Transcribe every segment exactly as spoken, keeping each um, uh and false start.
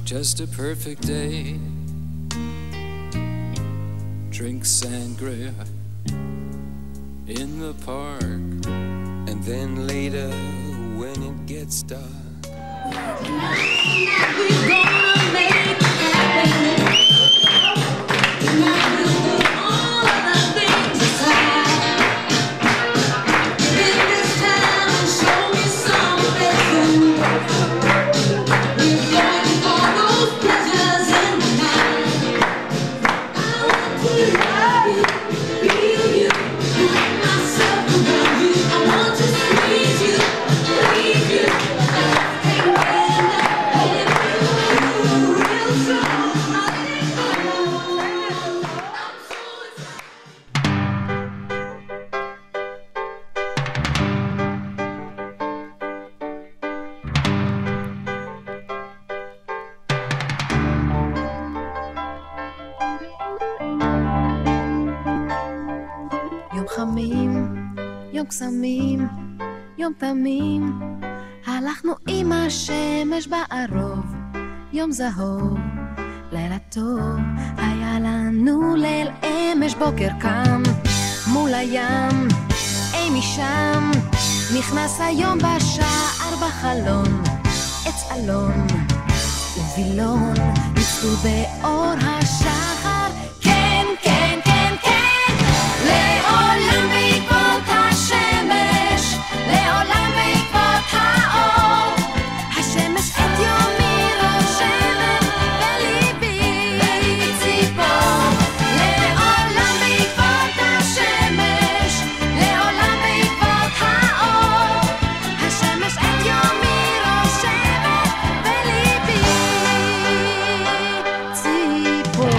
Just a perfect day. Drink sangria in the park. And then later when it gets dark, we're gonna make it happen. Tonight we'll put all of the things aside. In this town, show me something. We're going for those pleasures in the night. I want to love you, feel you, put myself around you. I want to squeeze you, please you. Take me in there, you're real strong. I think I know. I'm so excited. יום חמים, יום קסמים, יום תמים, הלכנו עם השמש בערוב, יום זהוב, לילה טוב, היה לנו ליל אמש, בוקר קם, מול הים, אי משם, נכנס היום בשער בחלון, עץ אלון ובילון, ניצלו באור השחר, כן, כן, כן, כן, לעולם בעקבות השמש, לעולם בעקבות האור, השמש את יומי רושמת בליבי ציפור, לעולם בעקבות השמש, לעולם בעקבות האור, השמש את יומי רושמת בליבי ציפור.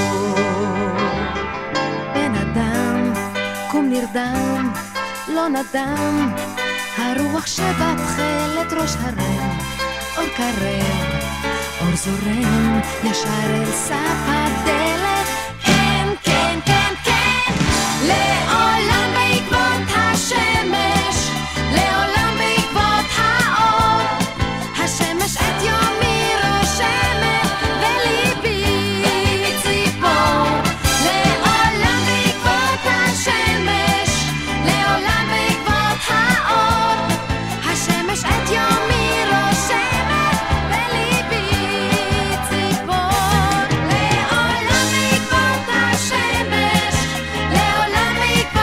בן אדם, קום נרדם, לא נדם, הרוח שבתחלת ראש הרם, אור קרב, אור זורם, ישר אל סף הדלת, כן, כן, כן, כן, לעולם בעקבות השמש, לעולם בעקבות האור, השמש את יומי רושמת בליבי ציפור, לעולם בעקבות השמש, לעולם בעקבות האור, השמש את יומי רושמת בליבי ציפור, לעולם בעקבות השמש, לעולם בעקבות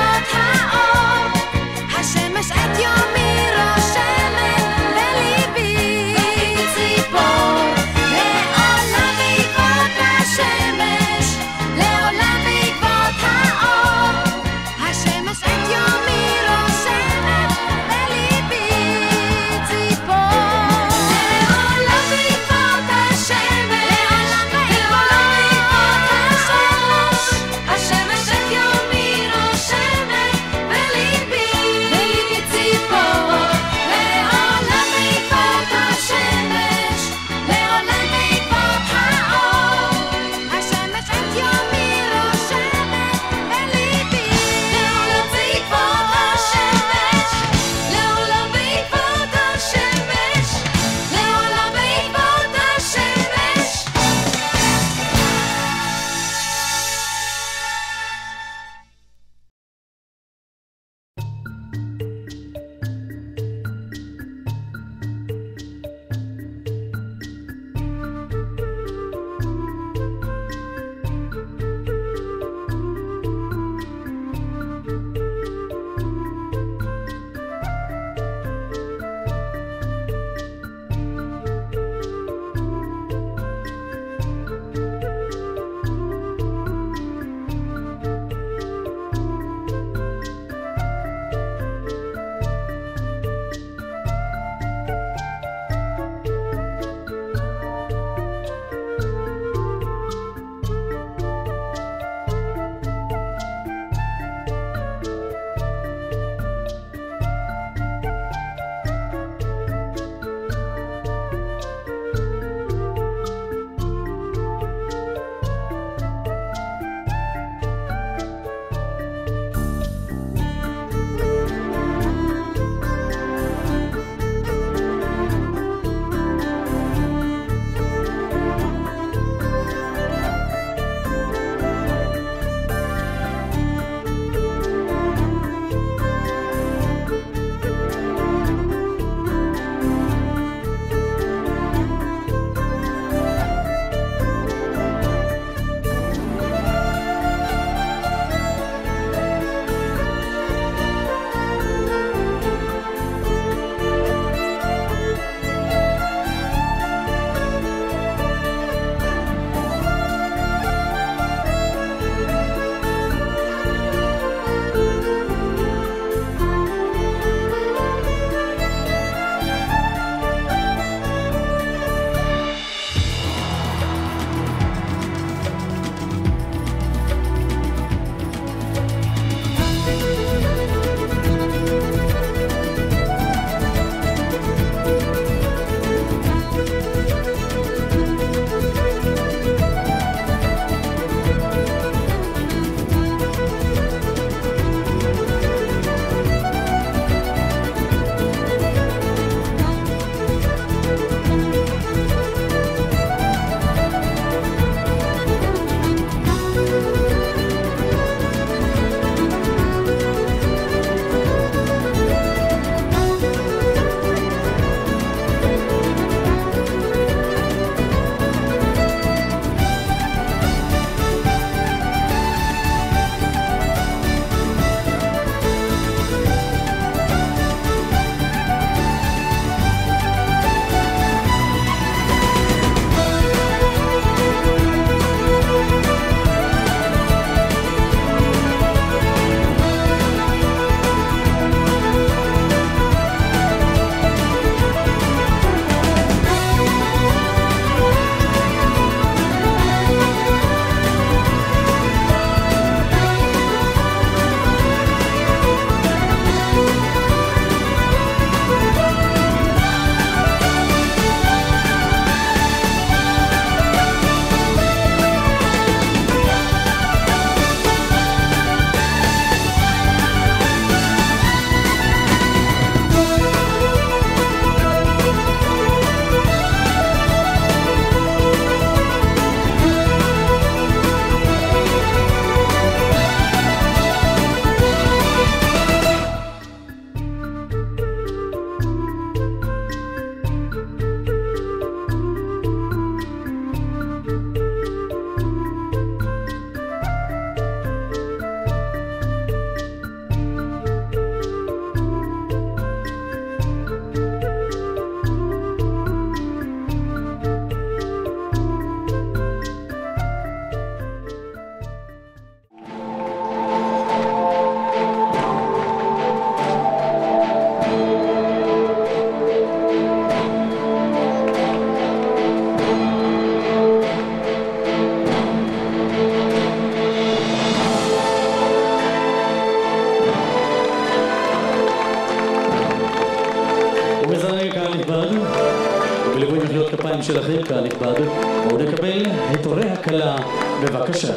גם שלכם כנכבד, ונקבל את הורי הכלה, בבקשה.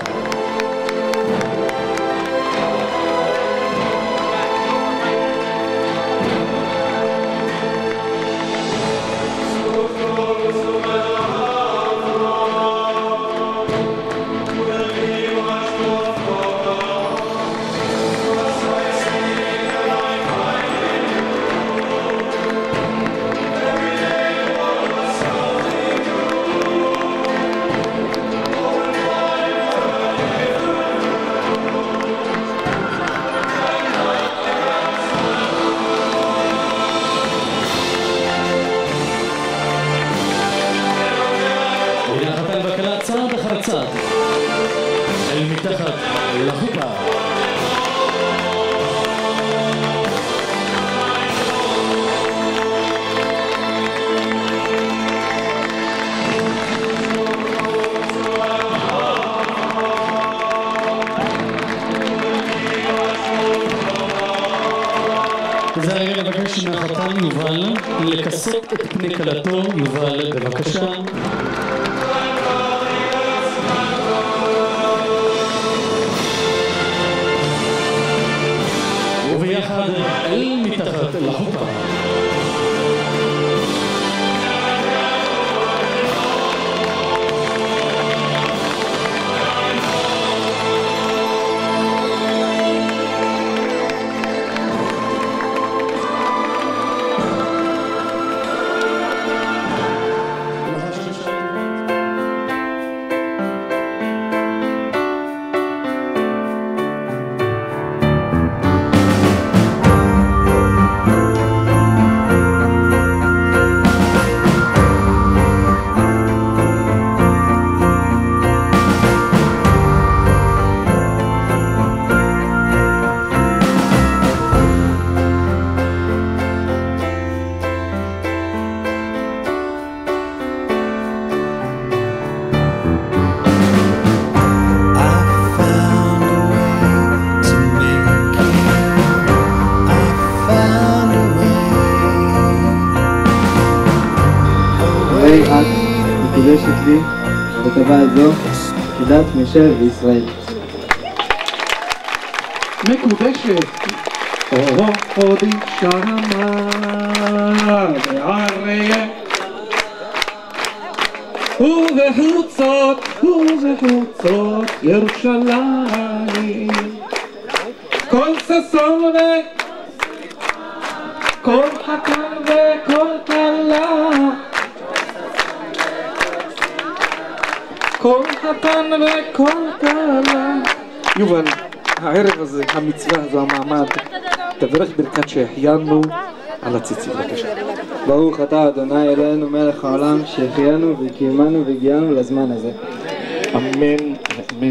צעד אחר צעד אל מתחת לחופה. זה הרגע לבקש מהחתן יובל לכסות את פני כלתו. יובל, בבקשה. וביחד אל מתחת לחופה. את מקודשת לי בטבעת זו כדת משה וישראל. מקודשת אורודי שמה ועריה ובחוצות ובחוצות ירושלים כל ששון וכל חתן וכל כלה כל חתן וכל כלה. יובל, הערב הזה, המצווה הזו, המעמד, תברך ברכת שהחיינו על הציצית, בבקשה. ברוך אתה אדוני אלוהינו מלך העולם שהחיינו וקיימנו והגיענו לזמן הזה. אמן ואמן.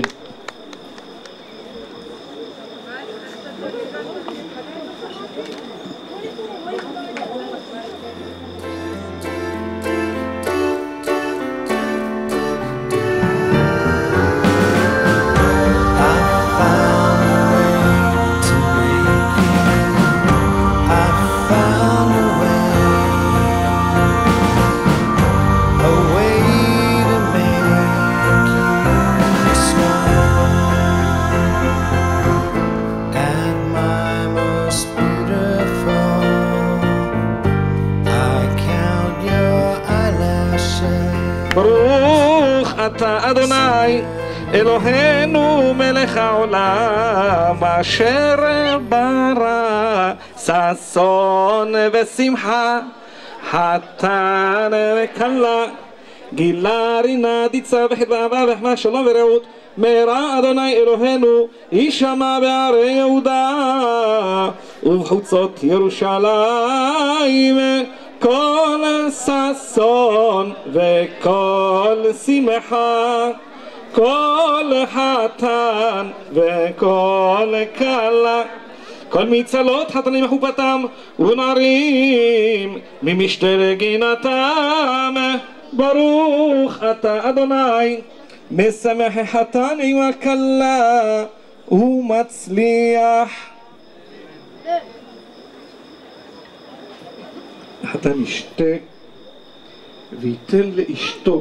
ברוך אתה אדוני אלוהינו מלך העולם אשר ברא ששון ושמחה חתן וכלה גילה רינה דיצה וחדווה וחמה שלום ורעות מהרה אדוני אלוהינו יישמע בערי יהודה ובחוצות ירושלים כל ששון וכל שמחה כל חתן וכל כלה כל מצלות חתנים מחופתם ונערים ממשתר גינתם ברוך אתה אדוני משמח החתן עם הכלה ומצליח החתן ישתה וייתן לאשתו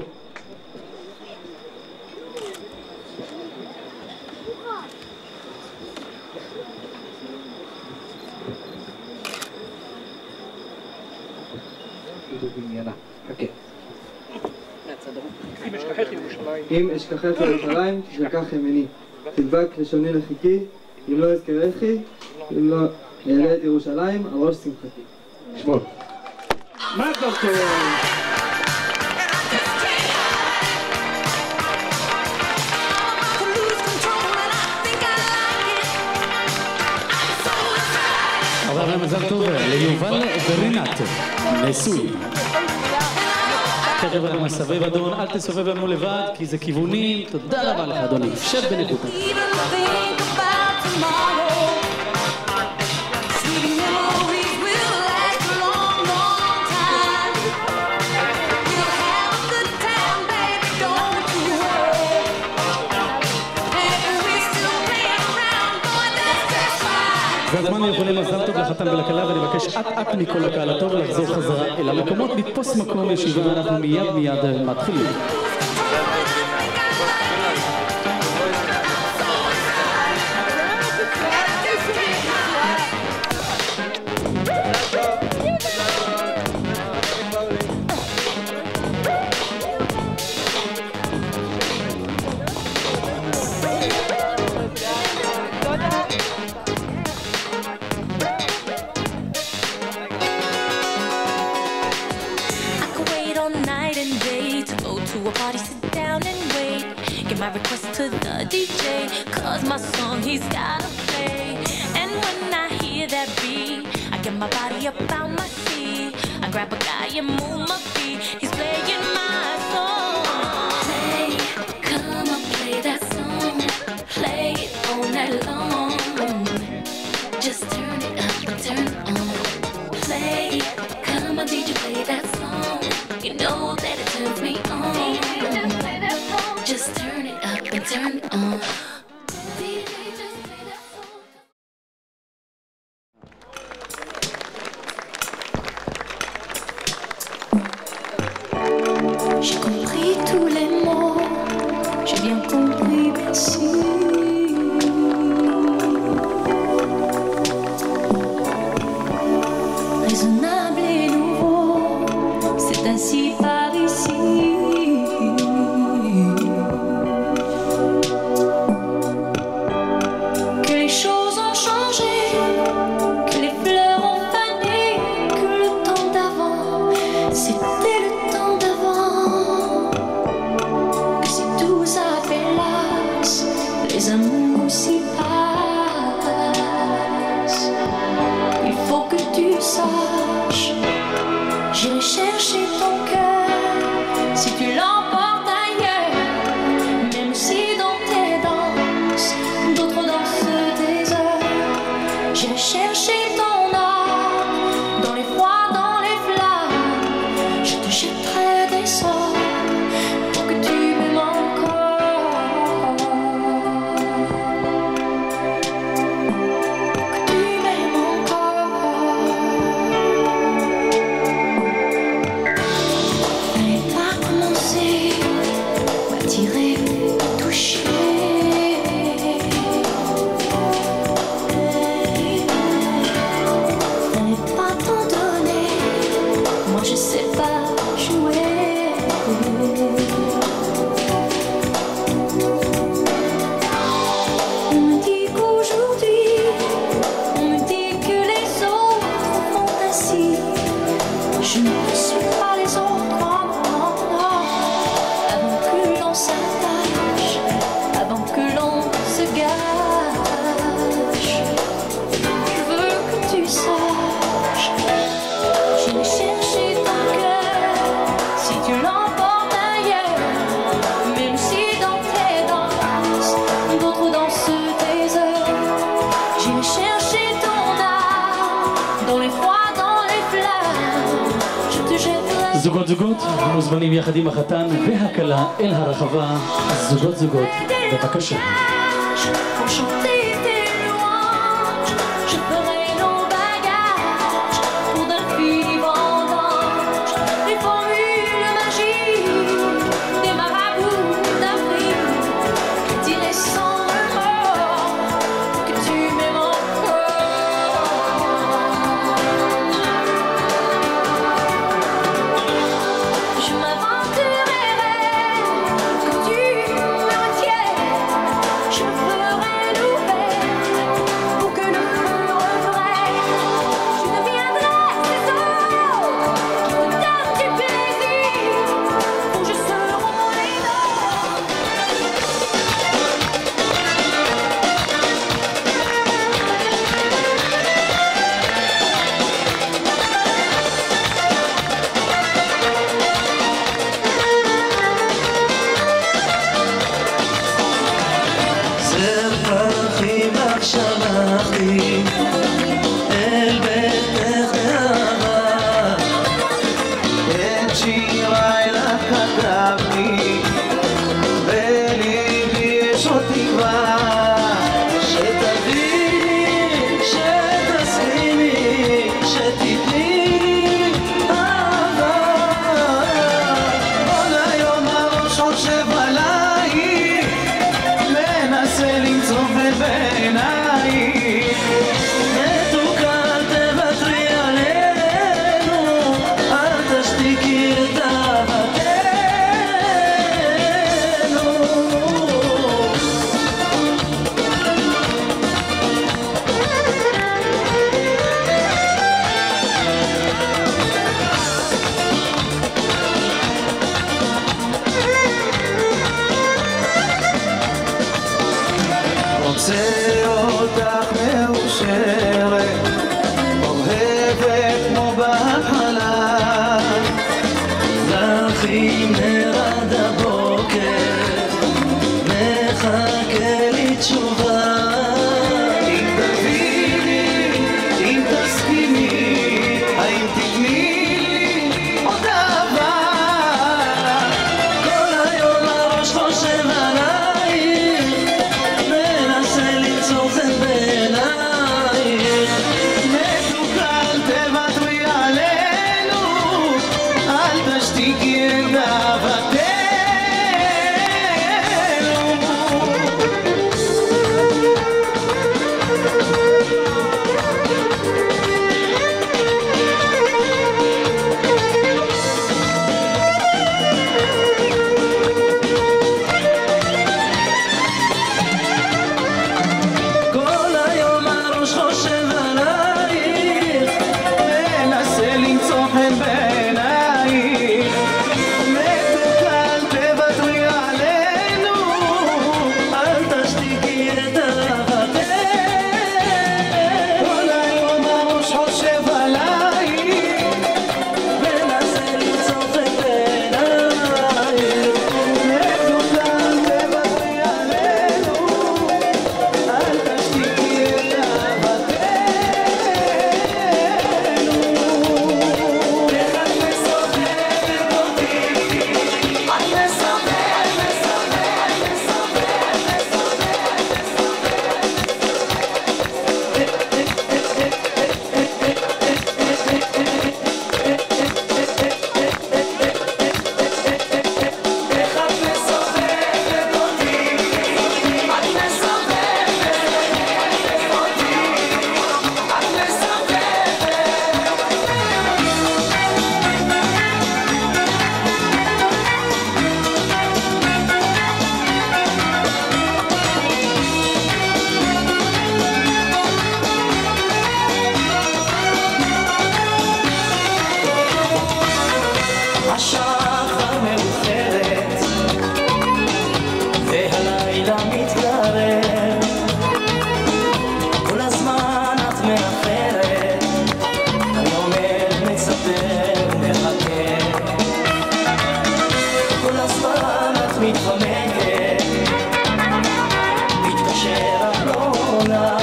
אם אשכחך ירושלים, תשכח ימיני. תדבק לשוני לחיקי, אם לא אזכרכי, אם לא אעלה את ירושלים, על ראש שמחתי. שמור. מזל טוב! אבל מזל טוב ליובל ורינת, נשוי. תכף אני מסבב אדון, אל תסובב לנו לבד כי זה כיוונים. תודה רבה לך אדוני, שב בנקודה. והזמן יכולים מזל טוב לחתן ולכלה, ואני מבקש אט אט מכל הקהל הטוב לחזור חזרה אל המקומות, לתפוס מקום ישיבה, אנחנו מיד מיד מתחילים. My request to the D J, cause my song he's gotta play. And when I hear that beat, I get my body up on my feet. I grab a guy and move my feet. He's playing my song. Play, come on, play that song. Play it all night long. Just turn it up and turn it on. Play, come on, D J, play that song. You know that it turns me on. Just turn it up and turn it on. J'ai compris tous les mots, j'ai bien compris, merci. Raisonnable et nouveau, c'est ainsi par ici. Les amours s'y passent. Il faut que tu saches, j'irai chercher ton cœur si tu l'emportes ailleurs. Même si dans tes danses, d'autres dansent des heures. J'irai chercher ton âme, dans les froids, dans les flammes. Je te jetterai des sorts pour que tu m'aimes encore. Je ne suis pas les autres, non, non, non. Avant que l'on s'attache, avant que l'on se gâche, je veux que tu saches, j'irai chercher ton cœur si tu l'emportes ailleurs. Même si dans tes danses, d'autres dansent tes heures. J'irai chercher ton âme dans les froids. זוגות זוגות מוזמנים יחד עם החתן והכלה אל הרחבה. זוגות זוגות, בבקשה. Les formules אחרת, אוהבת כמו בהתחלה. זרחים נר עד הבוקר, מחכה לי תשובה. אם תביני, אם תסכימי, האם תתני לי עוד אהבה? כל היום הראש חושב עלייך, מנסה למצוא חן בעינייך. מתוקה אל תוותרי עלינו, אל תשתיקי את אהבתנו. כל היום הראש חושב עלייך, מנסה למצוא חן בעינייך. מתוקה אל תוותרי עלינו, אל תשתיקי את אהבתנו. כל היום הראש חושב עלייך, מנסה למצוא חן בעינייך. מתוקה אל תוותרי עלינו, אל תשתיקי את אהבתנו. איך את מסובבת אותי, את מסובבת, מסובבת, מסובבת, איך את מסובבת אותי, את מסובבת אותי, את השעה כבר מאוחרת והלילה מתקרב, כל הזמן את מאחרת, אני עומד מצפה ומחכה. כל הזמן את מתחמקת, מתקשר את לא עונה,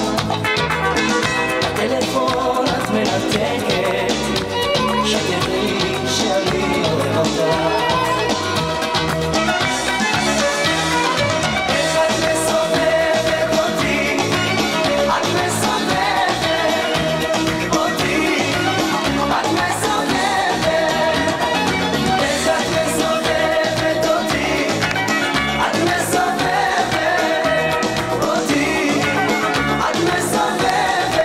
הטלפון את מנתקת, שקר לי שאני אוהב אותך. איך את מסובבת אותי, את מסובבת אותי, את מסובבת. איך את מסובבת אותי, את מסובבת אותי, את מסובבת.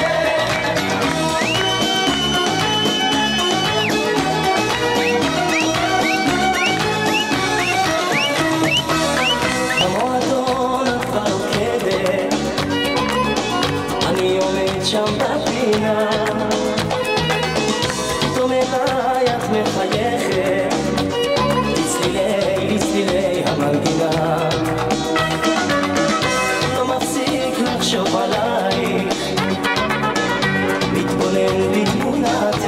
במועדון את כבר רוקדת, אני עומד שם בפינה, פתאום אליי את מחייכת, לצלילי, לצלילי המנגינה. לא מפסיק לחשוב עלייך, מתבונן בתמונתך,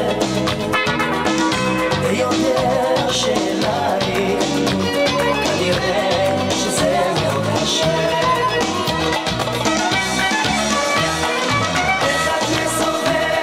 ויודע שאלייך כנראה שזה מאוד קשה. איך את מסובבת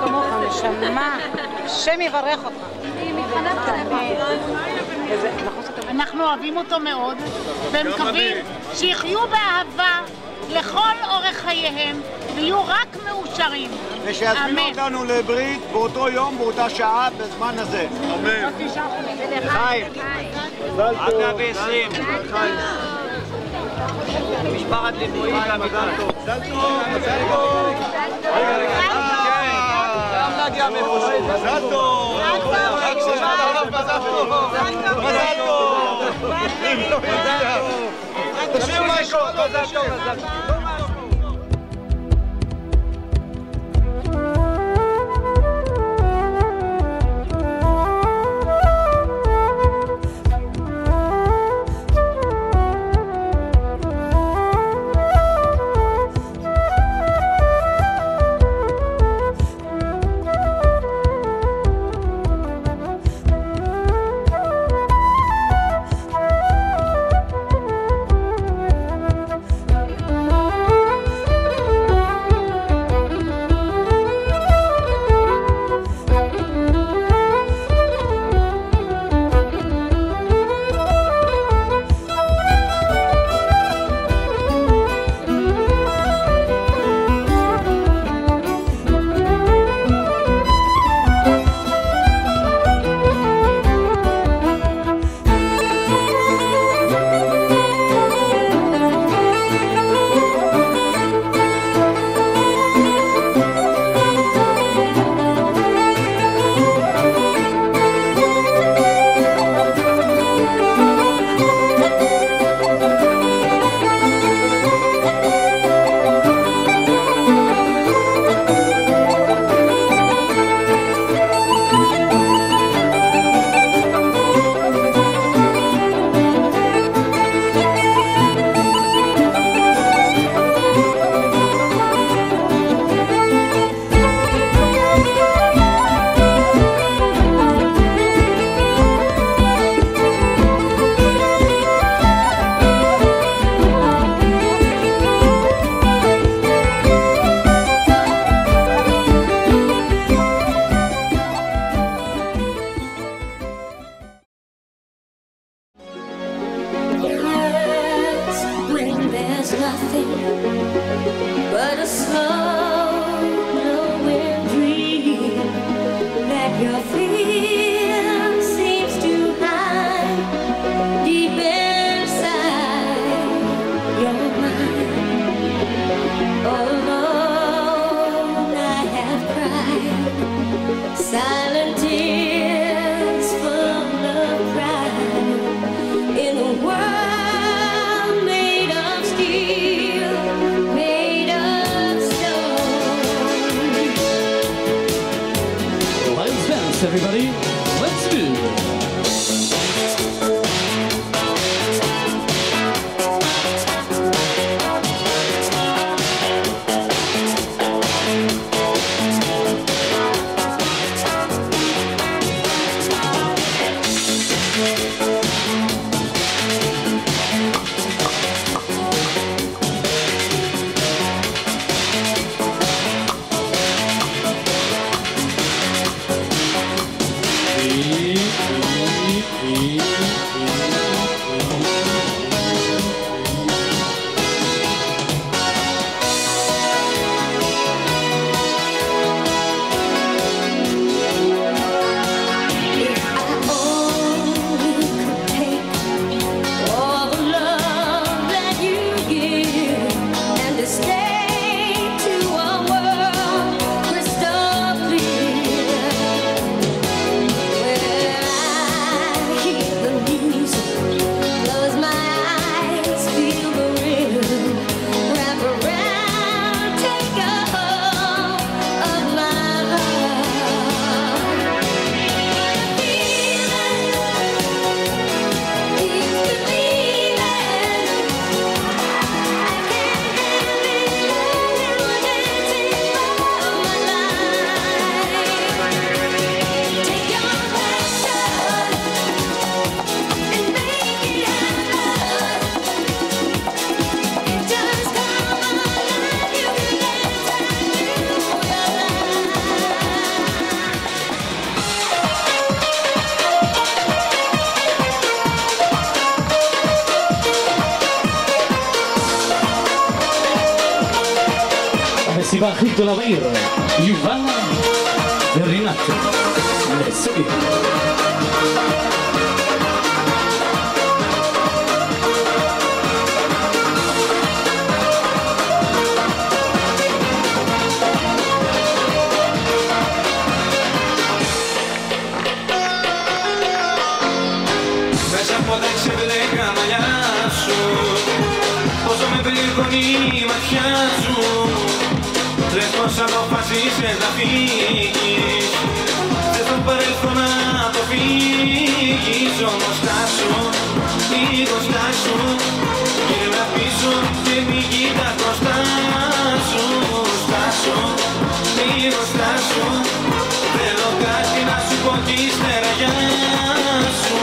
כמוך, נשמה. השם יברך אותך. אנחנו אוהבים אותו מאוד, ומקווים שיחיו באהבה לכל אורך חייהם, ויהיו רק מאושרים. ושיזמינו אותנו לברית באותו יום, באותה שעה, בזמן הזה. אמן. חיים. עד מאה ועשרים. משפחת ליבואים והמזל טוב. מזל טוב, מזל טוב. רגע, רגע. גם נגיע מאיפושי. מזל טוב. חג שמעת עליו, מזל טוב. מזל טוב. מזל טוב. תשאיר משהו, מזל טוב, מזל טוב. Everybody, let's do it. הישיבה הכי גדולה בעיר, יובל ורינת נשואים. Μέσα από τα ξεμπλέκα μαλλιά σου, πόσο με πληγώνει η ματιά σου. Λες πως αποφασίσες να φύγεις, θες το παρελθόν να το φύγεις. Όμως στάσου, λίγο στάσου, γύρνα πίσω και μη κοιτάς μπροστά σου. Στάσου, λίγο στάσου, θέλω κάτι να σου πω κι ύστερα γεια σου.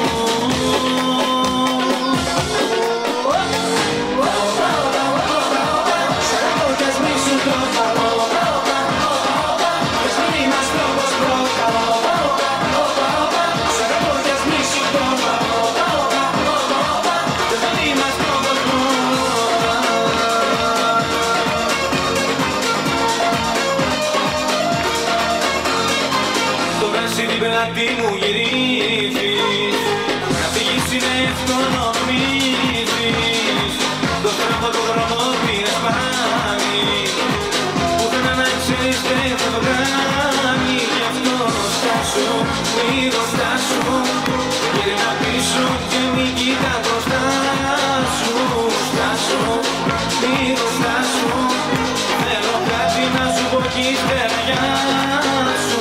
Τι μου γυρίζεις, να φύγεις είναι εύκολο νομίζεις. Το στραβό το δρόμο πήρες πάλι, πουθενά να ξέρεις δεν θα το κάνει. Γι' αυτό στάσου, λίγο στάσου, γύρνα πίσω και μη κοιτάς μπροστά σου. Στάσου, λίγο στάσου, θέλω κάτι να σου πω κι ύστερα γεια σου.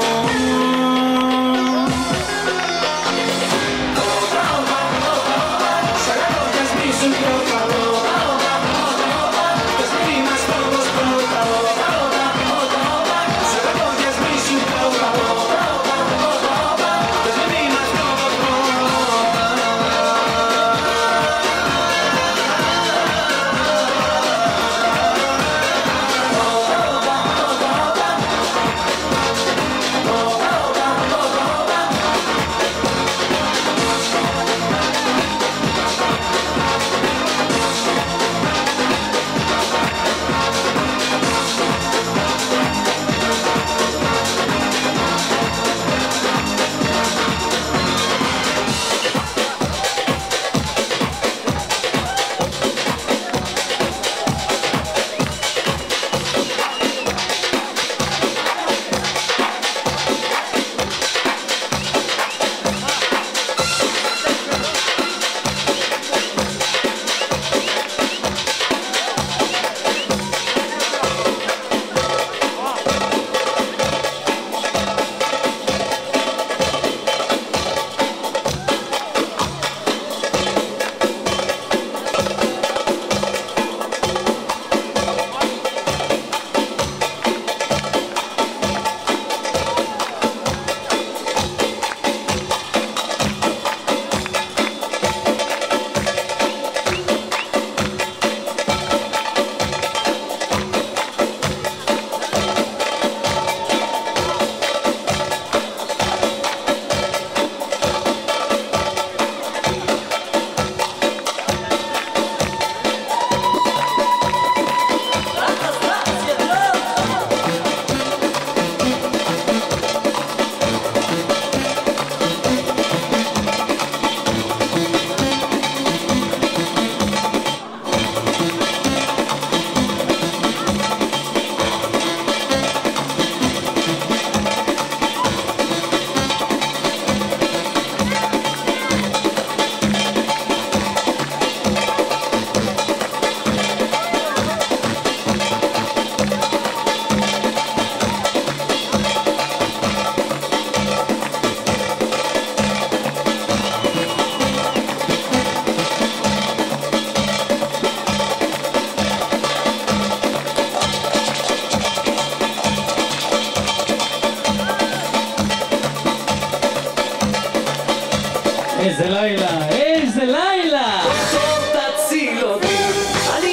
איזה לילה, איזה לילה! טוב תציל אותי, אני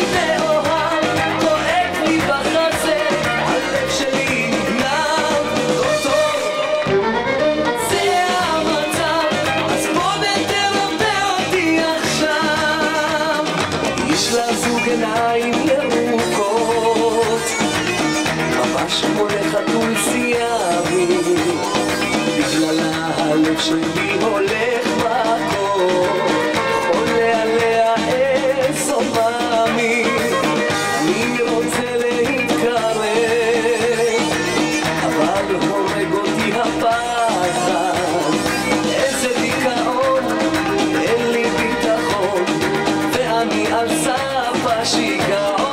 מאוהב, כואב לי בחזה, הלב שלי נגנב, לא טוב, זה המצב, אז בוא ותרפא אותי עכשיו. יש לה זוג עיניים ירוקות, הפחד, איזה דיכאון, אין לי ביטחון, ואני על סף השיגעון.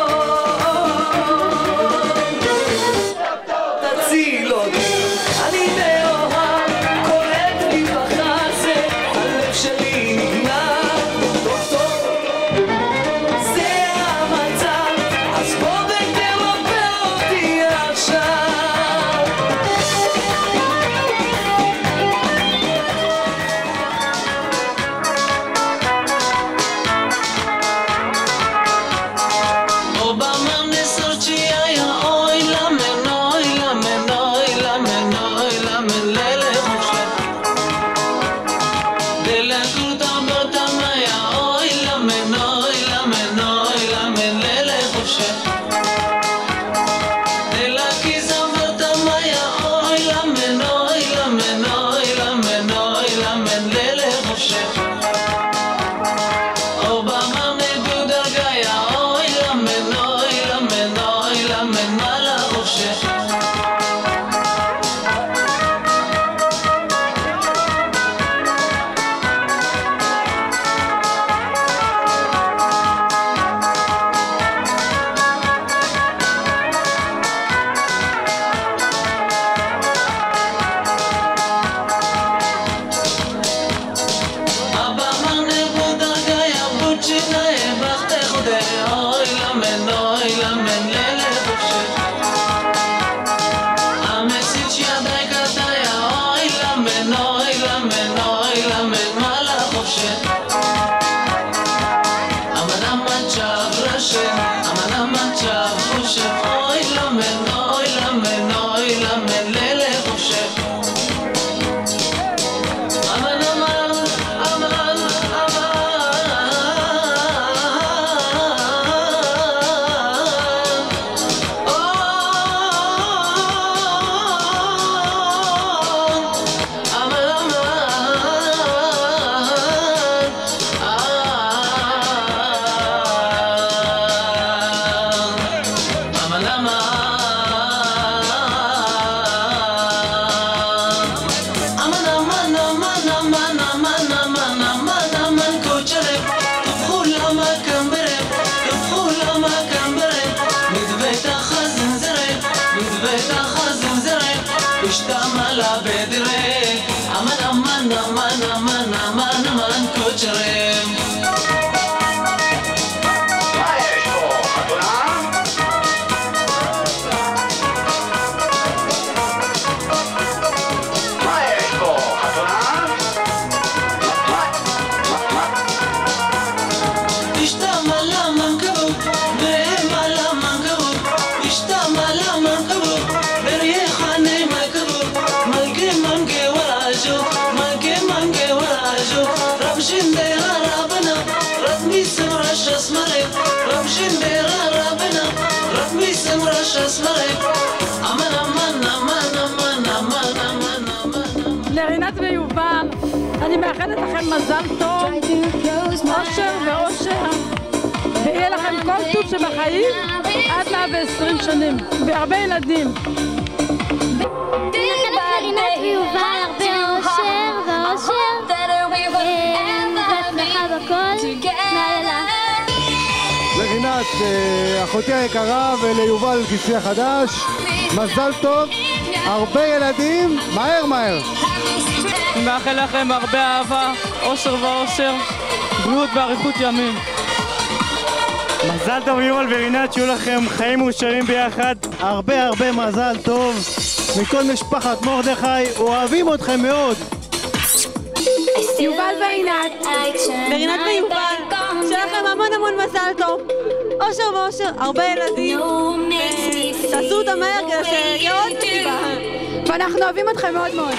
תציל אותי, אני מאוהב, כואב לי בחזה, הלב שלי נגנב. דוקטור, זה המצב, אז בוא ותרפא אותי עכשיו. Obama ne sorcia ya oi la menoi la menoi la menoi la melele khoshe de la kurta bata ya oi la menoi la menoi la melele khoshe de la kiza bata ya oi la menoi la menoi la menoi la melele khoshe Obama me gudaga ya oi la menoi la menoi la menala khoshe Obama ne gudaga ya buchina e bachte khode oi la menoi la menele khoshe Amesit ya dai kata ya oi la menoi la menoi la menala khoshe Amana machav rashe amana machav khoshe oi la menoi la menoi la menele khoshe Aman aman aman aman oh aman aman aman aman Aman aman aman aman aman aman aman aman koçarım Tufhula kamberem Tufhula kamberem Midbeta khazin zerem Midbeta khazin zerem Ishtamala bedre Aman aman aman aman aman aman koçarım اشتمل منكبو بمال منكبو اشتمل منكبو بريحاني منكبو ملقي منقي وراجو ملقي منقي وراجو رب جنديرا ربنا ربني سمرش اسمري رب جنديرا ربنا ربني سمرش اسمري امان امان امان امان امان امان امان לרינת ויובל, אני מאחלת לכם מזל טוב, אושר ואושר, ויהיה לכם כל טוב שבחיים עד מאה ועשרים שנים, והרבה ילדים. לרינת ויובל הרבה אושר ואושר, והצלחה בכל, לילה. לרינת, אחותי היקרה, וליובל גיסי החדש, מזל טוב, הרבה ילדים, מהר מהר. אני מאחל לכם הרבה אהבה, אושר ואושר, בריאות ואריכות ימים. מזל טוב יובל ורינת, שיהיו לכם חיים מאושרים ביחד. הרבה הרבה מזל טוב מכל משפחת מרדכי, אוהבים אתכם מאוד. יובל ורינת, לרינת ויובל, שיהיה לכם המון המון מזל טוב, אושר ואושר, הרבה ילדים, תעשו אותם מהר כדי שיהיה עוד מסיבה, ואנחנו אוהבים אתכם מאוד מאוד.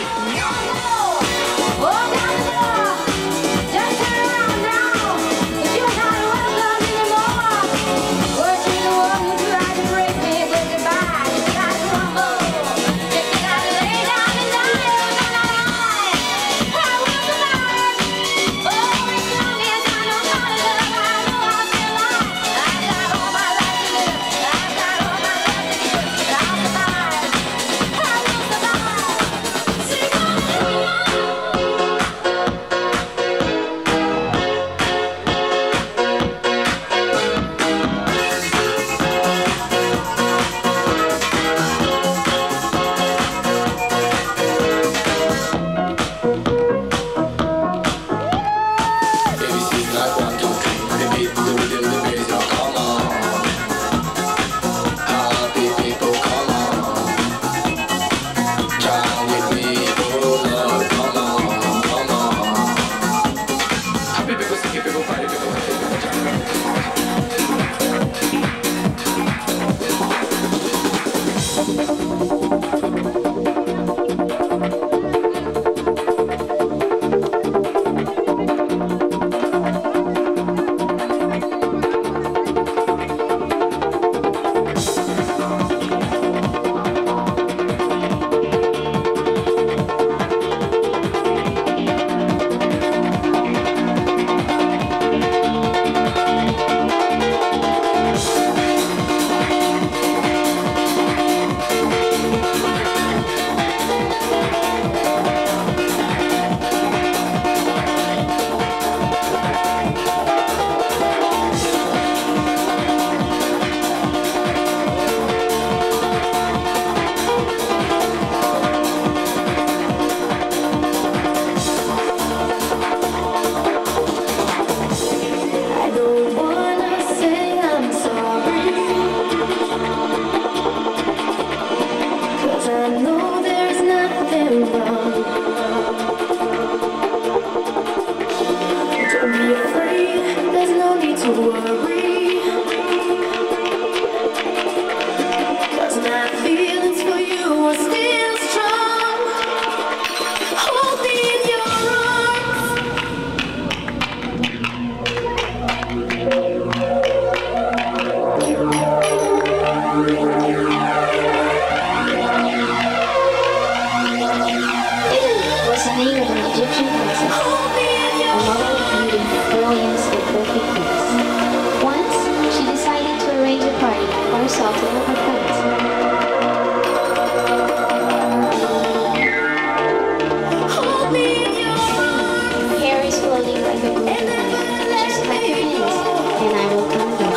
been wrong. Don't be afraid, there's no need to worry, 'cause my feelings for you are still strong. Hold me in your arms. Was the name of an Egyptian princess, a mother of beauty, brilliance, and perfect grace. Once, she decided to arrange a party for herself and all her friends. Her hair is floating like a golden wave. Just clap your hands, and I will come back.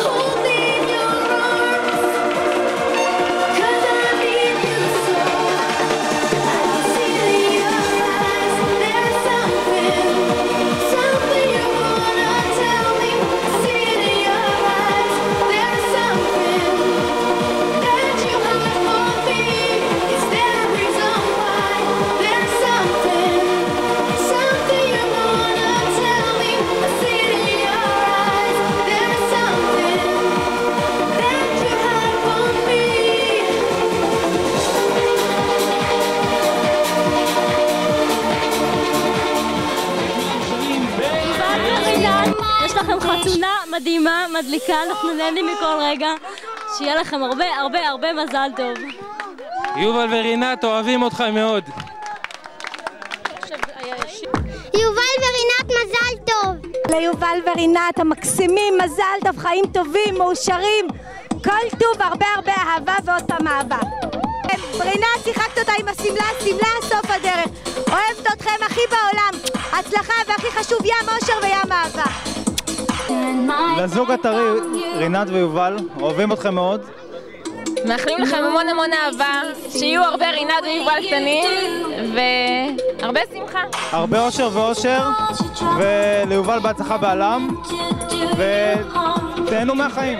יש לכם חתונה מדהימה, מדליקה, אנחנו נהנים מכל רגע. שיהיה לכם הרבה הרבה הרבה מזל טוב. יובל ורינת אוהבים אותך מאוד. יובל ורינת מזל טוב. ליובל ורינת המקסימים מזל טוב, חיים טובים, מאושרים, כל טוב, הרבה הרבה אהבה ועוד פעם אהבה. רינת, שיחקת אותה עם הסמלה, סמלה סוף הדרך. אוהבת אתכם הכי בעולם, הצלחה והכי חשוב ים אושר וים אהבה. לזוג הטרי, רינת ויובל, אוהבים אתכם מאוד. מאחלים לכם המון המון אהבה, שיהיו הרבה רינת ויובל קטנים, והרבה שמחה. הרבה אושר ואושר, וליובל בהצלחה בעלם, ותהנו מהחיים.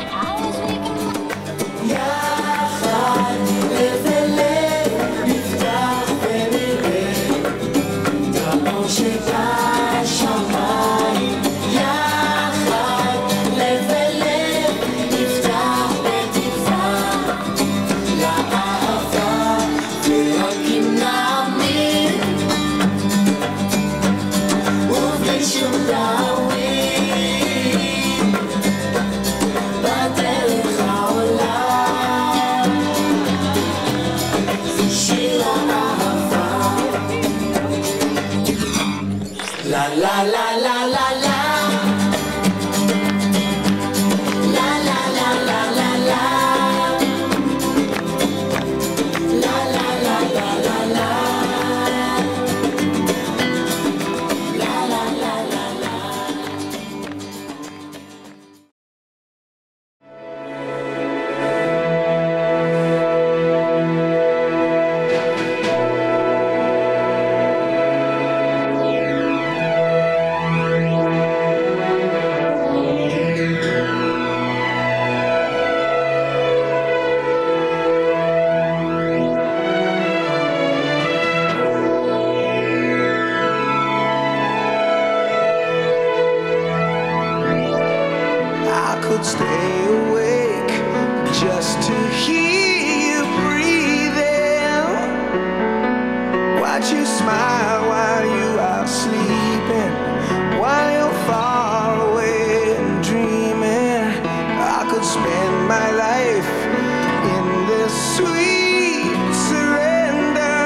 La la la la la la. La la la la la la. La la la la la la. La la la la la. Stay awake just to hear you breathing. Watch you smile while you are sleeping, while you're far away and dreaming. I could spend my life in this sweet surrender.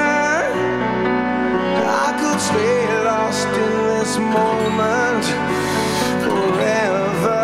I could stay lost in this moment forever.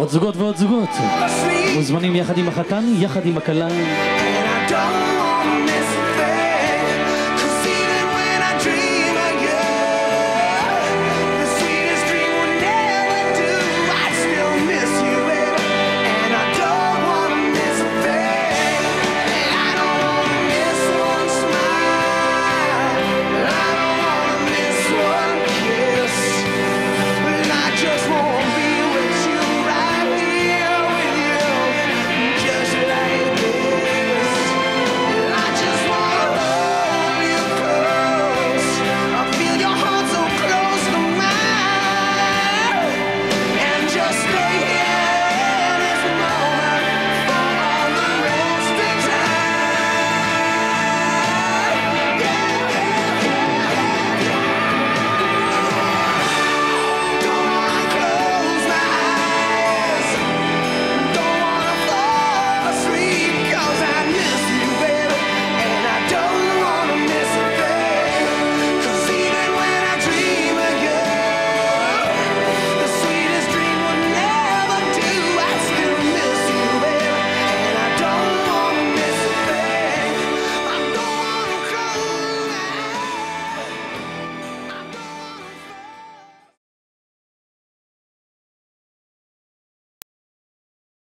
עוד זוגות ועוד זוגות. מוזמנים יחד עם החתן, יחד עם הכלה. And I don't miss